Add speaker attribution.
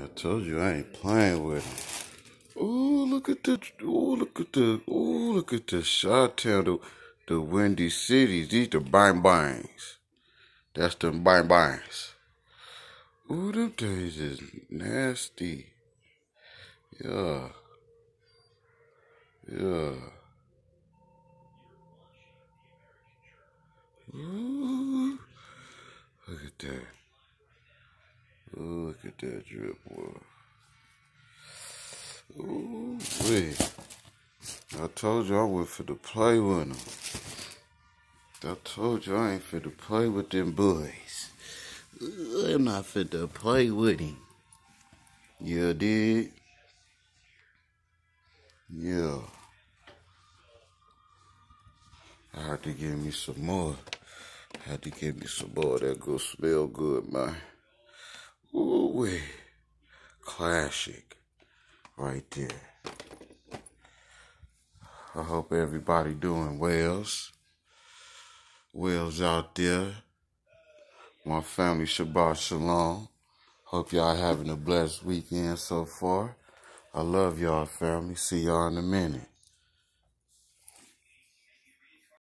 Speaker 1: told you I ain't playing with him. Ooh, look at the Chi-Town, the Windy Cities. These the bang bangs. That's the bang bangs. Ooh, them days is nasty. Yeah. Yeah. Ooh. Look at that. Ooh, look at that drip, boy. Ooh, wait. I told you I went for the play with them. I told you I ain't finna play with them boys. I'm not finna play with him. Yeah, did? Yeah. I had to get me some more. That go smell good, man. Ooh, wait. Classic. Right there. I hope everybody doing wells. Wells out there. My family, Shabbat Shalom. Hope y'all having a blessed weekend so far. I love y'all, family. See y'all in a minute.